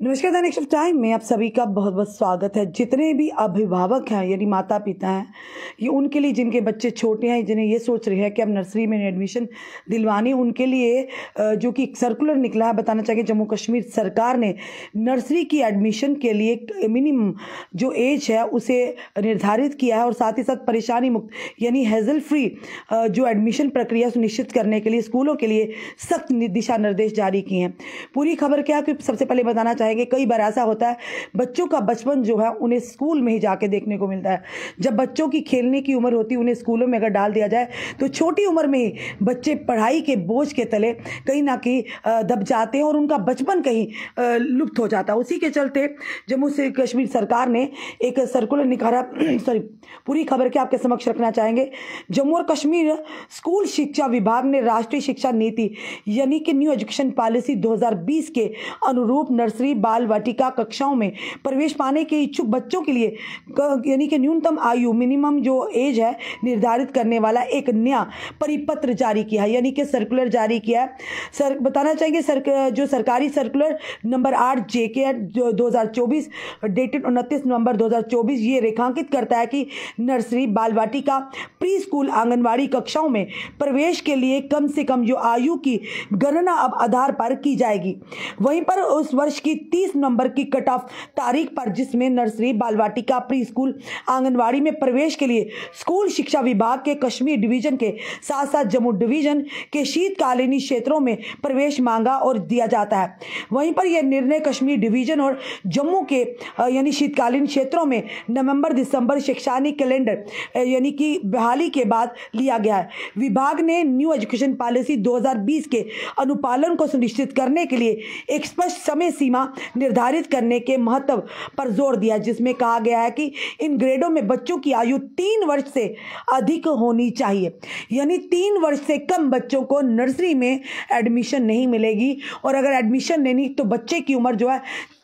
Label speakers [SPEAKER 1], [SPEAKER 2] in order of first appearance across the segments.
[SPEAKER 1] नमस्कार the next time में आप सभी का बहुत बहुत स्वागत है। जितने भी अभिभावक हैं यानी माता पिता हैं, ये उनके लिए जिनके बच्चे छोटे हैं, जिन्हें ये सोच रहे हैं कि अब नर्सरी में एडमिशन दिलवानी, उनके लिए जो कि एक सर्कुलर निकला है, बताना चाहिए जम्मू कश्मीर सरकार ने नर्सरी की एडमिशन के लिए मिनिमम जो एज है उसे निर्धारित किया है और साथ ही साथ परेशानी मुक्त यानी हैजल फ्री जो एडमिशन प्रक्रिया सुनिश्चित करने के लिए स्कूलों के लिए सख्त दिशा निर्देश जारी किए हैं। पूरी खबर क्या है कि सबसे पहले बताना चाहेंगे, कई बार ऐसा होता है बच्चों का बचपन जो है उन्हें स्कूल में ही जाके देखने को मिलता है। जब बच्चों की खेलने की उम्र होती है, उन्हें स्कूलों में अगर डाल दिया जाए तो छोटी उम्र में ही बच्चे पढ़ाई के बोझ के तले कहीं ना कहीं दब जाते हैं और उनका बचपन कहीं लुप्त हो जाता है। उसी के चलते जम्मू से कश्मीर सरकार ने एक सर्कुलर निकाला। पूरी खबर के आपके समक्ष रखना चाहेंगे। जम्मू और कश्मीर स्कूल शिक्षा विभाग ने राष्ट्रीय शिक्षा नीति यानी कि न्यू एजुकेशन पॉलिसी 2020 के अनुरूप नर्सरी बाल वाटिका कक्षाओं में प्रवेश पाने के इच्छुक बच्चों के लिए यानी कि न्यूनतम आयु मिनिमम जो एज है निर्धारित करने वाला एक नया परिपत्र जारी किया है, यानी कि सर्कुलर जारी किया है। बताना चाहिए जो सरकारी सर्कुलर नंबर 8 JK 2024 डेटेड 29 नवंबर 2024 ये रेखांकित करता है कि नर्सरी बाल वाटिका प्री स्कूल आंगनवाड़ी कक्षाओं में प्रवेश के लिए कम से कम जो आयु की गणना अब आधार पर की जाएगी। वहीं पर उस वर्ष की 30 नवंबर की कट ऑफ तारीख पर जिसमें नर्सरी बाल वाटिका प्री स्कूल आंगनवाड़ी में प्रवेश के लिए स्कूल शिक्षा विभाग के कश्मीर डिवीजन के साथ साथ जम्मू डिवीजन के शीतकालीन क्षेत्रों में प्रवेश मांगा और दिया जाता है। वहीं पर यह निर्णय कश्मीर डिवीजन और जम्मू के यानी शीतकालीन क्षेत्रों में नवंबर दिसंबर शैक्षणिक कैलेंडर यानी कि बहाली के बाद लिया गया है। विभाग ने न्यू एजुकेशन पॉलिसी 2020 के अनुपालन को सुनिश्चित करने के लिए एक स्पष्ट समय सीमा निर्धारित करने के महत्व पर जोर दिया, जिसमें कहा गया है कि इन ग्रेडों में बच्चों की आयु 3 वर्ष से अधिक होनी चाहिए, यानी 3 वर्ष से कम बच्चों को नर्सरी में एडमिशन नहीं मिलेगी और अगर एडमिशन लेनी तो बच्चे की उम्र जो है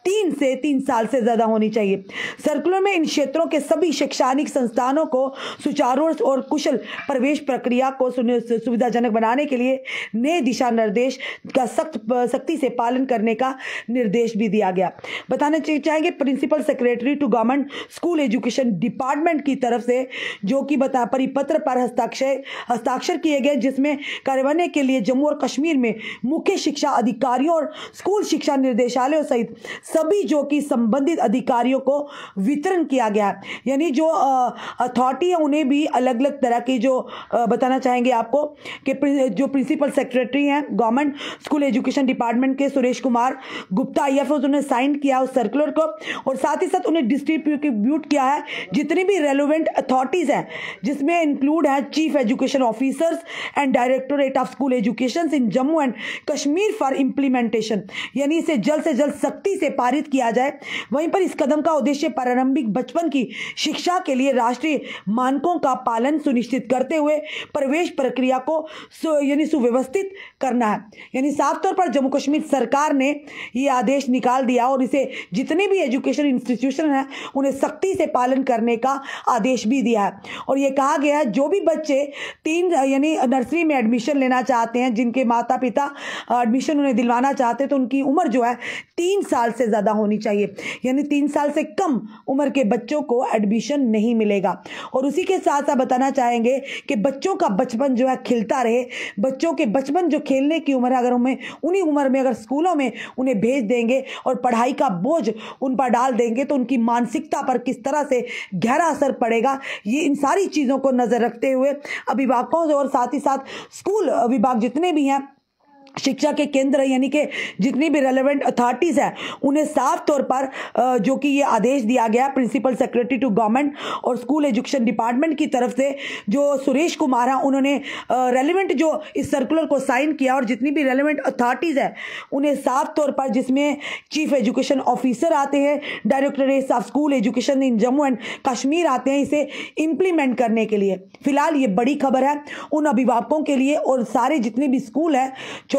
[SPEAKER 1] 3 साल से ज्यादा होनी चाहिए। सर्कुलर में इन क्षेत्रों के सभी शैक्षणिक संस्थानों को सुचारू और कुशल प्रवेश प्रक्रिया को सुविधाजनक बनाने के लिए नए दिशा निर्देश का सख्ती से पालन करने का निर्देश भी दिया गया। बताना चाहेंगे principal secretary to government school education department की तरफ से जो कि परिपत्र पर हस्ताक्षर किए गए, जिसमें कार्यान्वयन के लिए जम्मू और कश्मीर में मुख्य शिक्षा अधिकारियों और स्कूल शिक्षा निर्देशालयों सहित सभी जो कि संबंधित अधिकारियों को वितरण किया गया है। यानी जो अथॉरिटी है उन्हें भी अलग अलग तरह की जो बताना चाहेंगे आपको कि जो प्रिंसिपल सेक्रेटरी हैं गवर्नमेंट स्कूल एजुकेशन डिपार्टमेंट के सुरेश कुमार गुप्ता IFO उन्होंने साइन किया उस सर्कुलर को और साथ ही साथ उन्हें डिस्ट्रीब्यूट किया है जितनी भी रेलेवेंट अथॉरिटीज हैं, जिसमें इंक्लूड है chief education officers and directorate of school education in Jammu and Kashmir for implementation, यानी इसे जल्द से जल्द सख्ती से पारित किया जाए। वहीं पर इस कदम का उद्देश्य प्रारंभिक बचपन की शिक्षा के लिए राष्ट्रीय मानकों का पालन सुनिश्चित करते हुए प्रवेश प्रक्रिया को यानी सुव्यवस्थित करना है। यानी साफ तौर पर जम्मू कश्मीर सरकार ने यह आदेश निकाल दिया और इसे जितने भी एजुकेशन इंस्टीट्यूशन हैं उन्हें सख्ती से पालन करने का आदेश भी दिया है और यह कहा गया है जो भी बच्चे 3 यानी नर्सरी में एडमिशन लेना चाहते हैं, जिनके माता पिता एडमिशन उन्हें दिलवाना चाहते हैं, तो उनकी उम्र जो है 3 साल से ज्यादा होनी चाहिए, यानी 3 साल से कम उम्र के बच्चों को एडमिशन नहीं मिलेगा। और उसी के साथ साथ बताना चाहेंगे कि बच्चों का बचपन जो है खिलता रहे, बच्चों के बचपन जो खेलने की उम्र है अगर हमें उन्हीं उम्र में अगर स्कूलों में उन्हें भेज देंगे और पढ़ाई का बोझ उन पर डाल देंगे तो उनकी मानसिकता पर किस तरह से गहरा असर पड़ेगा। ये इन सारी चीजों को नजर रखते हुए अभिभावकों और साथ ही साथ स्कूल विभाग जितने भी हैं, शिक्षा के केंद्र यानी कि जितनी भी रेलेवेंट अथॉरिटीज हैं, उन्हें साफ तौर पर जो कि ये आदेश दिया गया प्रिंसिपल सेक्रेटरी टू गवर्नमेंट और स्कूल एजुकेशन डिपार्टमेंट की तरफ से जो सुरेश कुमार हैं उन्होंने रेलेवेंट जो इस सर्कुलर को साइन किया और जितनी भी रेलेवेंट अथॉरिटीज हैं उन्हें साफ तौर पर जिसमें चीफ एजुकेशन ऑफिसर आते हैं, directorate of school education in Jammu and Kashmir आते हैं इसे इम्प्लीमेंट करने के लिए। फिलहाल ये बड़ी खबर है उन अभिभावकों के लिए और सारे जितने भी स्कूल हैं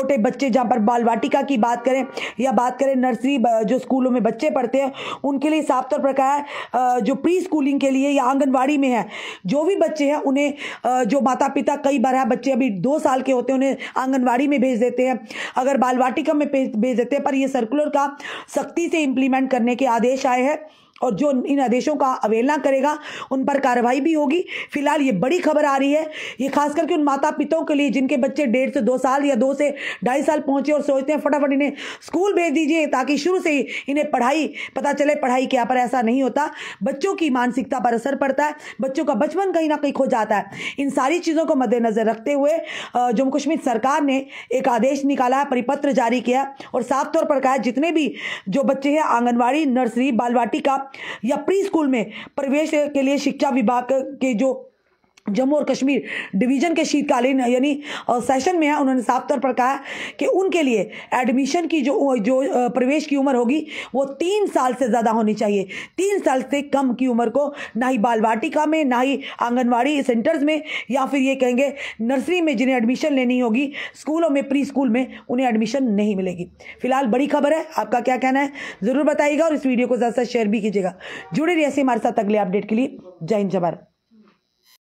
[SPEAKER 1] छोटे बच्चे, जहाँ पर बाल वाटिका की बात करें या बात करें नर्सरी जो स्कूलों में बच्चे पढ़ते हैं, उनके लिए साफ तौर पर कहा है जो प्री स्कूलिंग के लिए या आंगनवाड़ी में है जो भी बच्चे हैं उन्हें जो माता पिता, कई बार है बच्चे अभी 2 साल के होते हैं उन्हें आंगनवाड़ी में भेज देते हैं, अगर बाल वाटिका में भेज देते हैं, पर ये सर्कुलर का सख्ती से इंप्लीमेंट करने के आदेश आए हैं और जो इन आदेशों का अवहेलना करेगा उन पर कार्रवाई भी होगी। फिलहाल ये बड़ी खबर आ रही है, ये खास करके उन माता पिताओं के लिए जिनके बच्चे 1.5 से 2 साल या 2 से 2.5 साल पहुंचे और सोचते हैं फटाफट इन्हें स्कूल भेज दीजिए ताकि शुरू से ही इन्हें पढ़ाई पता चले पढ़ाई क्या, पर ऐसा नहीं होता। बच्चों की मानसिकता पर असर पड़ता है, बच्चों का बचपन कहीं ना कहीं खो जाता है। इन सारी चीज़ों को मद्देनजर रखते हुए जम्मू कश्मीर सरकार ने एक आदेश निकाला है, परिपत्र जारी किया और साफ तौर पर कहा जितने भी जो बच्चे हैं आंगनवाड़ी, नर्सरी, बाल वाटिका या प्री स्कूल में प्रवेश के लिए शिक्षा विभाग के जो जम्मू और कश्मीर डिवीजन के शीतकालीन यानी सेशन में है, उन्होंने साफ तौर पर कहा कि उनके लिए एडमिशन की जो प्रवेश की उम्र होगी वो 3 साल से ज़्यादा होनी चाहिए। 3 साल से कम की उम्र को ना ही बाल वाटिका में, ना ही आंगनवाड़ी सेंटर्स में, या फिर ये कहेंगे नर्सरी में जिन्हें एडमिशन लेनी होगी, स्कूलों में, प्री स्कूल में उन्हें एडमिशन नहीं मिलेगी। फिलहाल बड़ी खबर है, आपका क्या कहना है ज़रूर बताइएगा और इस वीडियो को ज़्यादा से शेयर भी कीजिएगा। जुड़े रहिए ऐसे हमारे साथ अगले अपडेट के लिए। जय हिंद, जय भारत।